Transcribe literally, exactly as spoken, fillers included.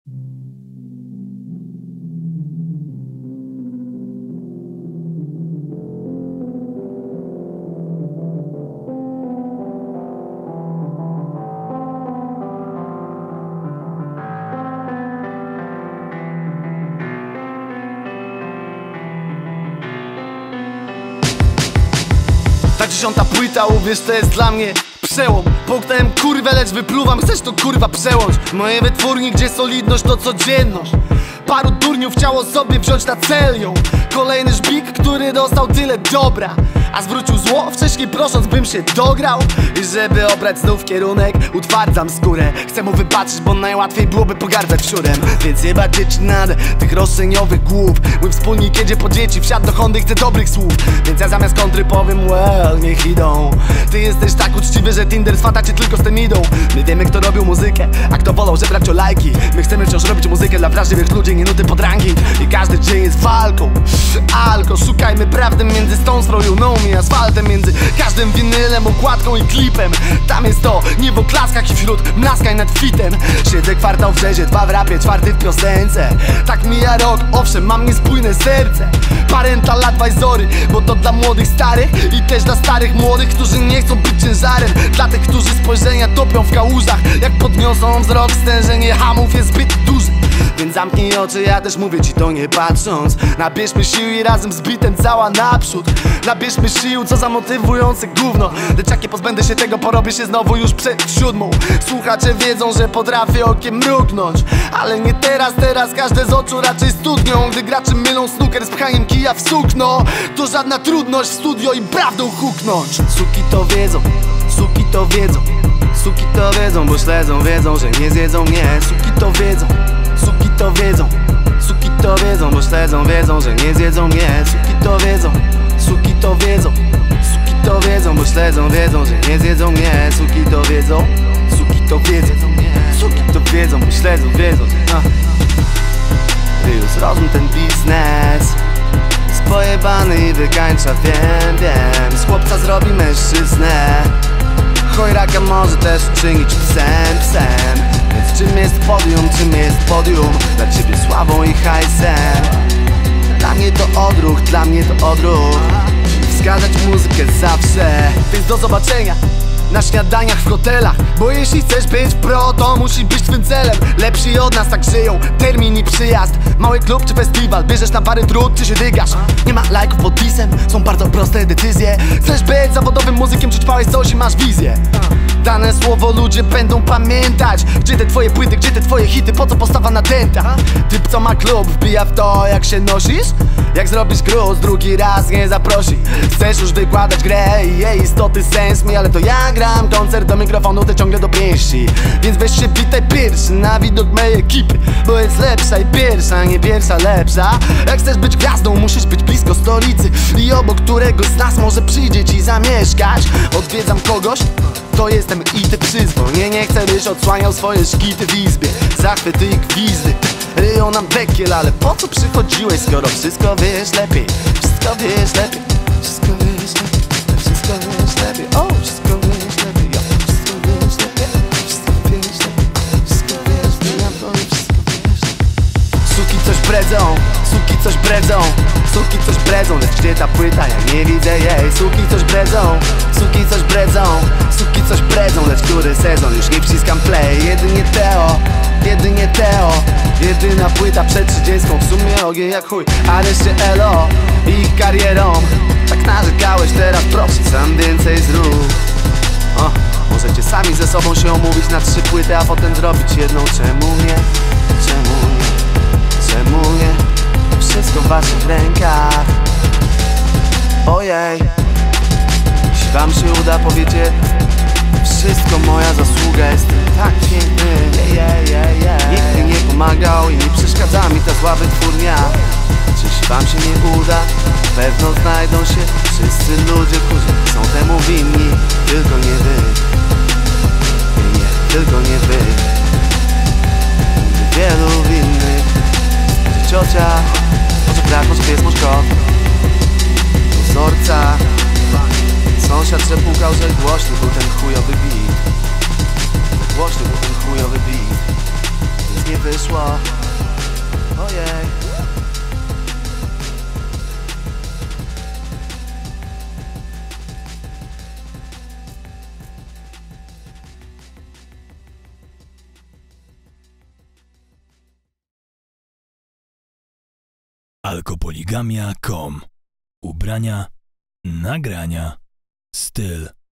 Ta dziesiąta płyta, uwierz, to jest dla mnie przełom. Połknąłem kurwę, lecz wypluwam, chcesz to kurwa przełącz. Moje wytwórnie, gdzie solidność to codzienność. Paru durniów chciało sobie wziąć na cel ją. Kolejny żbik, który dostał tyle dobra, a zwrócił zło, wcześniej prosząc, bym się dograł. I żeby obrać znów kierunek, utwardzam skórę. Chcę mu wybaczyć, bo najłatwiej byłoby pogardzać siurem. Więc chyba dzieci nade tych roszczeniowych głów. Mój wspólnik jedzie po dzieci, wsiadł do Hondy, chce dobrych słów. Więc ja zamiast kontry powiem, well, niech idą. Ty jesteś tak uczciwy, że Tinder swata cię tylko z tym idą. My wiemy, kto robił muzykę, a kto wolał żebrać o lajki. My chcemy wciąż robić muzykę dla wrażliwych ludzi, nie nuty pod ranking. I każdy dzień jest walką, alko. Szukajmy prawdy między Stones, Rolling i asfaltem, między każdym winylem, okładką i klipem. Tam jest to niebo klaskach i wśród mlaskań nad fitem. Siedzę kwartał w rzezie, dwa w rapie, czwarty w piosence. Tak mija rok, owszem, mam niespójne serce. Parental advisory, bo to dla młodych starych i też dla starych młodych, którzy nie chcą być ciężarem. Dla tych, którzy spojrzenia topią w kałużach. Jak podniosą wzrok, stężenie hamów jest zbyt duże. Więc zamknij oczy, ja też mówię ci to nie patrząc. Nabierzmy sił i razem z bitem cała naprzód. Nabierzmy sił, co za motywujące gówno. Lecz jak nie pozbędę się tego, porobię się znowu już przed siódmą. Słuchacze wiedzą, że potrafię okiem mrugnąć, ale nie teraz, teraz każde z oczu raczej studnią. Gdy gracze mylą snooker z pchaniem kija w sukno, to żadna trudność w studio i prawdą huknąć. Suki to wiedzą, suki to wiedzą, suki to wiedzą, bo śledzą, wiedzą, że nie zjedzą mnie. Suki to wiedzą, suki to wiedzą, suki to wiedzą, bo śledzą, wiedzą, że nie zjedzą mnie. Suki to wiedzą, suki to wiedzą, suki to wiedzą, bo śledzą, wiedzą, że nie zjedzą mnie. Suki to wiedzą, suki to wiedzą, suki to wiedzą, bo śledzą, wiedzą, że... Już rozum ten biznes spojebany i wykańcza, wiem, wiem. Z chłopca zrobi mężczyznę, chojraka może też uczynić psem, psem. Więc czym jest podium, czym jest podium? Dla ciebie sławą i hajsem. Dla mnie to odruch, dla mnie to odruch. Wskazać muzykę zawsze. Więc do zobaczenia na śniadaniach w hotelach. Bo jeśli chcesz być pro, to musi być twym celem. Lepsi od nas tak żyją, termin i przyjazd. Mały klub czy festiwal, bierzesz na bary trud czy się dygasz. Nie ma lajków pod pisem, są bardzo proste decyzje. Chcesz być zawodowym muzykiem, czy trwałeś coś i masz wizję. Dane słowo ludzie będą pamiętać. Gdzie te twoje płyty, gdzie te twoje hity, po co postawa na denta? Typ co ma klub, wbija w to jak się nosisz. Jak zrobisz gruz, drugi raz nie zaprosi. Chcesz już wykładać grę i jej istoty sens mi, ale to ja gram koncert do mikrofonu, ty ciągle do pięści. Więc weź się witaj pierwszy na widok mojej ekipy, bo jest lepsza i pierwsza, nie pierwsza, lepsza. Jak chcesz być gwiazdą, musisz być blisko stolicy i obok któregoś z nas może przyjdzie ci zamieszkać. Odwiedzam kogoś, to jestem i ty przyzwól. Nie, nie chcę, byś odsłaniał swoje szkity w izbie. Zachwyty i gwizdy ryją nam dekiel, ale po co przychodziłeś, skoro wszystko wiesz lepiej? Wszystko wiesz lepiej, wszystko wiesz lepiej, wszystko wiesz lepiej, o, wszystko wiesz lepiej, ja, wszystko wiesz lepiej, wszystko wiesz lepiej, wszystko wiesz lepiej, ja to i wszystko wiesz lepiej. Suki coś bredzą, suki coś bredzą, suki coś bredzą, lecz gdzie ta płyta, ja nie widzę jej. Suki coś bredzą, suki coś bredzą, suki coś bredzą, lecz który sezon już nie wciskam play. Jedynie Teo, jedynie Teo, jedyna płyta przed trzydziestką. W sumie ogień jak chuj, a reszcie elo i karierą. Tak narzekałeś, teraz proszę, sam więcej zrób. O, możecie sami ze sobą się omówić na trzy płyty, a potem zrobić jedną. Czemu nie? Czemu nie? Czemu nie? Wszystko w waszych rękach. Ojej, jeśli wam się uda, powiecie, wszystko moja zasługa, jestem tak piękny. yeah, yeah, yeah. Nikt mi nie pomagał i nie przeszkadza mi ta zła wytwórnia. Czy jeśli wam się nie uda, pewno znajdą się wszyscy ludzie, którzy są temu winni. Tylko nie wy, nie, nie, tylko nie wy. Będzie wielu winnych. Może ciocia, może brat, może pies, może kot, dozorca. Sąsiad przepukał, że głośny był ten chujowy beat. Głośny był ten chujowy beat. nie wyszło. Ojej. Alkopoligamia kropka com. Ubrania, nagrania, styl.